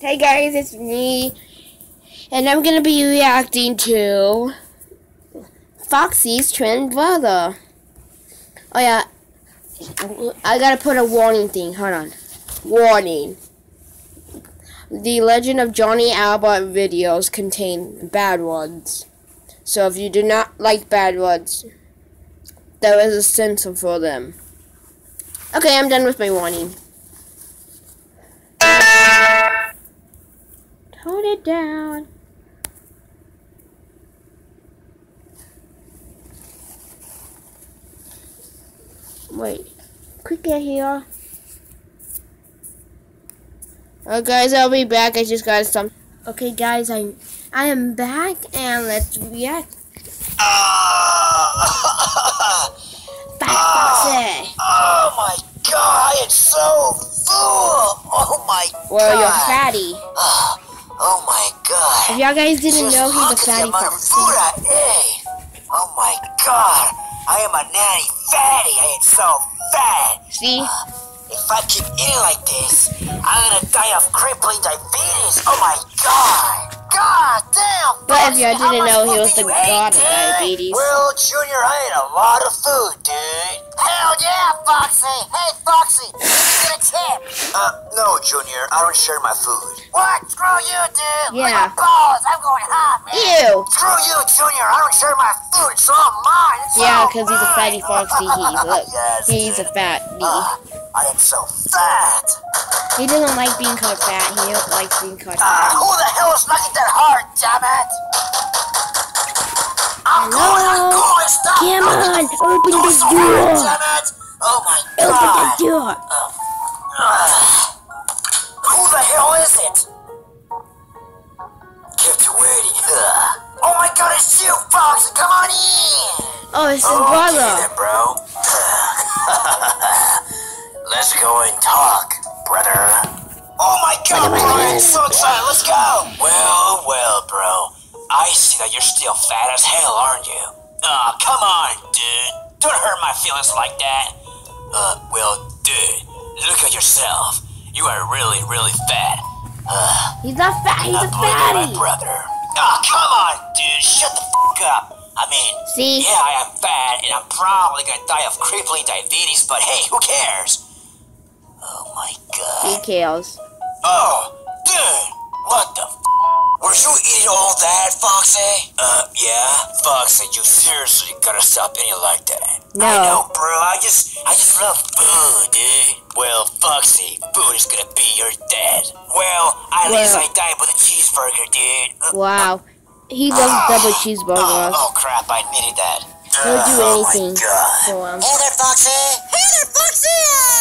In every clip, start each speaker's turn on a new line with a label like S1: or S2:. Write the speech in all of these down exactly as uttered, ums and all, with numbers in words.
S1: Hey guys, it's me, and I'm gonna be reacting to Foxy's twin brother. Oh yeah, I gotta put a warning thing. Hold on. Warning. The Legend of Johnny Albert videos contain bad words. So if you do not like bad words, there is a censor for them. Okay, I'm done with my warning. Hold it down. Wait, quick get here. Oh guys, I'll be back. I just got some. Okay guys, I I am back and let's react. Fat Foxy.
S2: Oh my god, it's so full. Oh my god.
S1: Well, you're fatty.
S2: Oh my god.
S1: If y'all guys didn't
S2: Just
S1: know, he's
S2: look
S1: a
S2: at
S1: fatty
S2: the amount of
S1: Foxy.
S2: food I ate. Oh my god. I am a natty fatty. I am so fat.
S1: See?
S2: Uh, if I keep eating like this, I'm gonna die of crippling diabetes. Oh my god. God damn.
S1: But if
S2: Foxy,
S1: y'all
S2: how
S1: didn't
S2: much
S1: know, he
S2: food
S1: was
S2: did
S1: the
S2: you eat,
S1: god of
S2: dude?
S1: diabetes.
S2: Well, Junior, I ate a lot of food, dude. Hell yeah, Foxy. Hey, Foxy, get a tip. Uh, no, Junior, I don't share my food. What? Screw you, dude.
S1: Yeah.
S2: Look at balls. I'm going hot, man.
S1: Ew.
S2: Screw you, Junior. I don't share my food. It's all mine. It's
S1: Yeah,
S2: all
S1: because he's a fatty
S2: mine.
S1: Foxy. He look,
S2: Yes,
S1: he's a
S2: dude.
S1: fatty.
S2: Uh, I am so fat.
S1: He doesn't like being called fat. He don't like being called
S2: Uh,
S1: fat.
S2: who the hell is knocking that hard, damn it? I'm
S1: Hello?
S2: going, I'm going, stop.
S1: Come on, open
S2: Don't
S1: the
S2: so
S1: door.
S2: hard, damn it. Oh my
S1: Open
S2: god.
S1: the door.
S2: Uh, who the hell is it? Kept you waiting. Ugh. Oh my god, it's you, Foxy. Come on in.
S1: Oh, it's his
S2: Okay
S1: brother.
S2: then, bro. Let's go and talk, brother. Oh my god, bro, I'm so excited. Let's go. Well, well, bro. I see that you're still fat as hell, aren't you? Aw, oh, come on, dude. Don't hurt my feelings like that. Uh, well, dude, look at yourself. You are really, really fat. Uh,
S1: He's not fat. He's a
S2: not believing my
S1: fatty.
S2: brother. Oh, come on, dude. Shut the f*** up. I mean,
S1: See?
S2: yeah, I am fat, and I'm probably gonna die of crippling diabetes, but hey, who cares? Oh my
S1: He
S2: god.
S1: cares.
S2: Oh, dude, what the f***? Were you eating all that, Foxy? Uh, yeah? Foxy, you seriously gotta stop eating like that.
S1: No.
S2: I know, bro. I just, I just love food, dude. Well, Foxy, food is gonna be your dad. Well, at
S1: Well.
S2: least I died with a cheeseburger, dude. Uh,
S1: Wow. He loves double
S2: Oh,
S1: cheeseburgers.
S2: oh crap, I admitted that.
S1: He'll do
S2: Oh,
S1: anything
S2: my God.
S1: for him.
S2: Hey there, Foxy. Hey there, Foxy.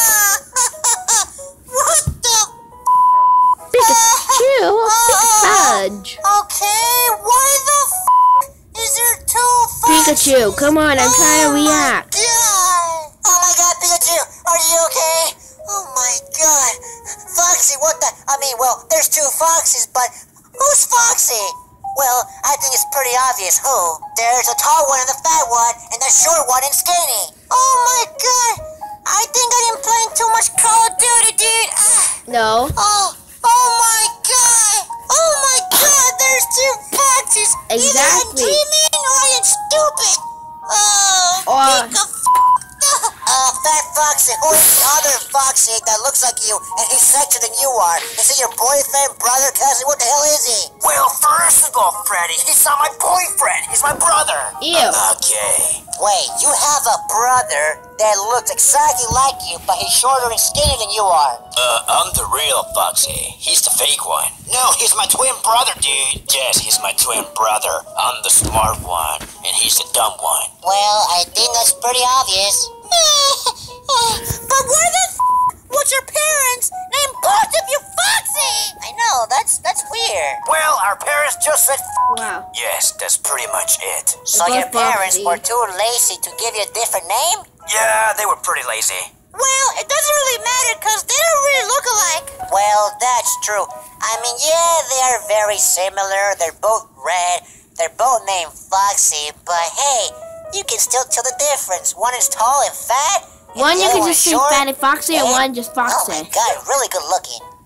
S2: What the?
S1: Pikachu? Fudge.
S2: Okay, why the f is there two Foxes?
S1: Pikachu, come on, I'm trying to react.
S2: God. Oh my God, Pikachu, are you okay? Oh my God. Foxy, what the? I mean, well, there's two Foxes, but who's Foxy? Well, I think it's pretty obvious who. There's a tall one and the fat one, and the short one and skinny. Oh my God. I think I am playing too much Call of Duty, dude.
S1: No.
S2: Oh, oh my God. Oh my God, there's two Foxes. Either I'm
S1: Exactly.
S2: dreaming or I am stupid. Oh,
S1: Or-
S2: pick a f- Uh, Fat Foxy, who is the other Foxy that looks like you and he's sexier than you are? Is he your boyfriend, brother, cousin? What the hell is he? Well, first of all, Freddy, he's not my boyfriend. He's my brother.
S1: Ew.
S2: Okay. Wait, you have a brother that looks exactly like you, but he's shorter and skinnier than you are. Uh, I'm the real Foxy. He's the fake one. No, he's my twin brother, dude. Yes, he's my twin brother. I'm the smart one, and he's the dumb one. Well, I think that's pretty obvious. But why the f*** would your parents name both of you Foxy? I know, that's that's weird. Well, our parents just said f***.
S1: Wow.
S2: Yes, that's pretty much it. So
S1: both
S2: your parents
S1: Foxy.
S2: were too lazy to give you a different name? Yeah, they were pretty lazy. Well, it doesn't really matter because they don't really look alike. Well, that's true. I mean, yeah, they are very similar. They're both red. They're both named Foxy. But hey, you can still tell the difference. One is tall and fat. and
S1: One
S2: the
S1: you
S2: other
S1: can
S2: one's
S1: just say
S2: short
S1: Fatty Foxy and
S2: and-
S1: one just
S2: Oh my
S1: Foxy.
S2: God, really good looking.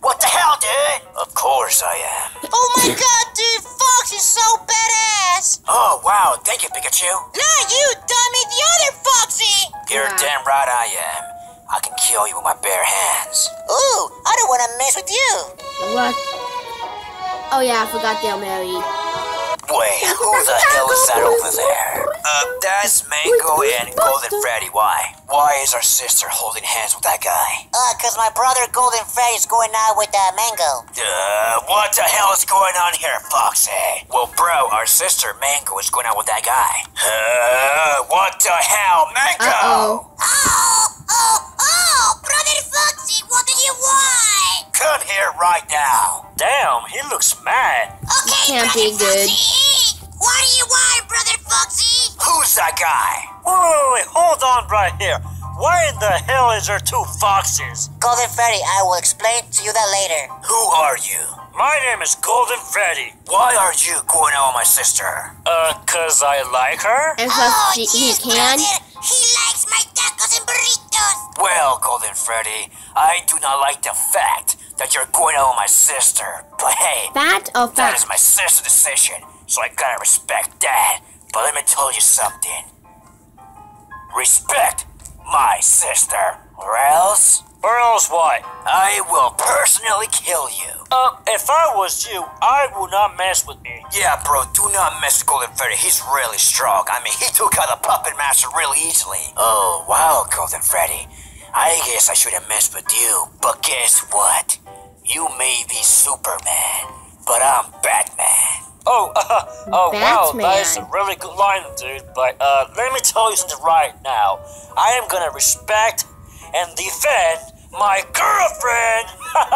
S2: What the hell, dude? Of course I am.
S3: Oh my god, dude, Foxy's so badass!
S2: Oh, wow, thank you, Pikachu.
S3: Not you, dummy, the other Foxy!
S2: You're
S1: Wow.
S2: damn right I am. I can kill you with my bare hands.
S3: Ooh, I don't want to mess with you.
S1: What? Oh yeah, I forgot they're married.
S2: Wait, who the hell is that over there? Uh, that's Mango and Golden Freddy. Why? Why is our sister holding hands with that guy?
S3: Uh, cause my brother Golden Freddy's going out with uh, Mango.
S2: Uh, what the hell is going on here, Foxy? Well, bro, our sister Mango is going out with that guy. Uh, what the hell, Mango?
S1: Uh-oh.
S3: Oh, oh, oh, brother Foxy, what do you want?
S2: Come here right now. Damn, he looks mad.
S3: Okay,
S1: Can't
S3: brother
S1: be good.
S3: Foxy. What do you want, brother Foxy?
S2: Who's that guy?
S4: Wait, wait, wait, hold on right here. Why in the hell is there two foxes?
S3: Golden Freddy, I will explain to you that later.
S2: Who are you?
S4: My name is Golden Freddy.
S2: Why are you going out with my sister?
S4: Uh, cause I like her?
S1: And plus,
S3: Oh,
S1: she, he
S3: yes,
S1: can.
S3: brother. He likes my tacos and burritos.
S2: Well, Golden Freddy, I do not like the fact that you're going out with my sister. But hey,
S1: Fat or
S2: that
S1: fat?
S2: is my sister's decision, so I gotta respect that. But let me tell you something. Respect my sister, or else
S4: Or else what?
S2: I will personally kill you.
S4: Uh, if I was you, I would not mess with me.
S2: Yeah, bro, do not mess with Golden Freddy. He's really strong. I mean, he took out the Puppet Master really easily. Oh, wow, Golden Freddy. I guess I should have messed with you. But guess what? You may be Superman, but I'm Batman.
S4: Oh, uh, oh wow, that is a
S1: Batman.
S4: really good line, dude. But uh, let me tell you something right now. I am gonna respect and defend my girlfriend,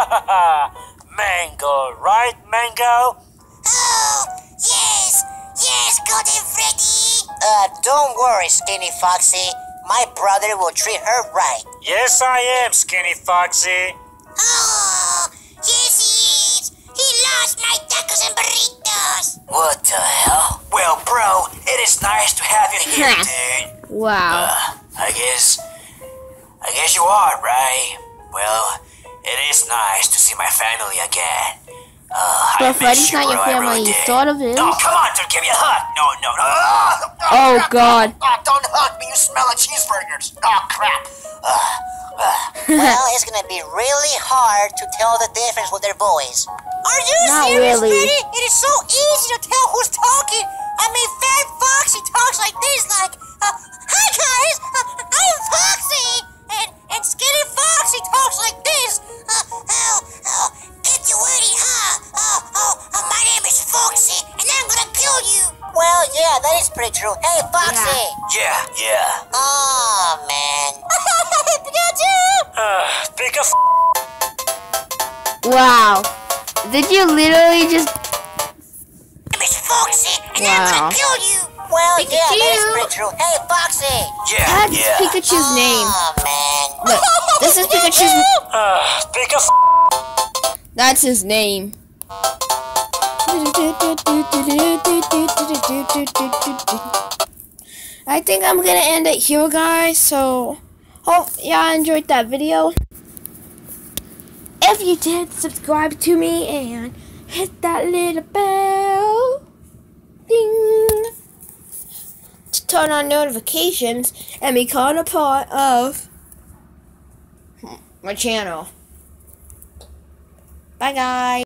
S4: Mango. Right, Mango?
S3: Oh, yes, yes, Golden Freddy. Uh, don't worry, Skinny Foxy. My brother will treat her right.
S4: Yes, I am, Skinny Foxy.
S3: Oh, yes, he is. He lost my tacos and burritos.
S2: What the hell? Well, bro, it is nice to have you here, dude.
S1: Wow.
S2: Uh, I guess, I guess you are, right? Well, it is nice to see my family again. Uh, I
S1: But
S2: miss
S1: Freddy's
S2: you,
S1: not your
S2: bro, I
S1: family.
S2: really
S1: You
S2: did.
S1: sort of is.
S2: Oh, come on, dude, give me a hug. No, no, no. Ah!
S1: Oh, God.
S2: Oh, don't hug me. You smell like cheeseburgers. Oh, crap. Uh, uh.
S3: Well, it's gonna be really hard to tell the difference with their voice. Are you
S1: Not
S3: serious,
S1: really.
S3: Freddy? It is so easy to tell who's talking. I mean, Fat Foxy talks like this, like, uh, "Hi guys, uh, I'm Foxy," and and Skinny Foxy talks like this. Uh, oh, oh, get you ready, huh? Oh, oh, uh, my name is Foxy, and I'm gonna kill you. Well, yeah, that is pretty true. Hey, Foxy.
S2: Yeah, yeah.
S3: Oh man. Pikachu.
S4: Uh, pick a f-
S1: Wow. Did you literally just...
S3: name is Foxy, and I'm
S1: Wow.
S3: gonna kill you. Well, yeah, that is
S1: Pikachu.
S3: pretty true. Hey, Foxy.
S2: Yeah,
S1: That's
S2: yeah.
S1: Pikachu's name.
S3: Oh, man.
S1: Look, this is Pikachu's...
S4: uh, pick a f-
S1: That's his name. I think I'm gonna end it here, guys. So, hope y'all enjoyed that video. If you did, subscribe to me and hit that little bell. Ding. To turn on notifications and become a part of my channel. Bye, guys.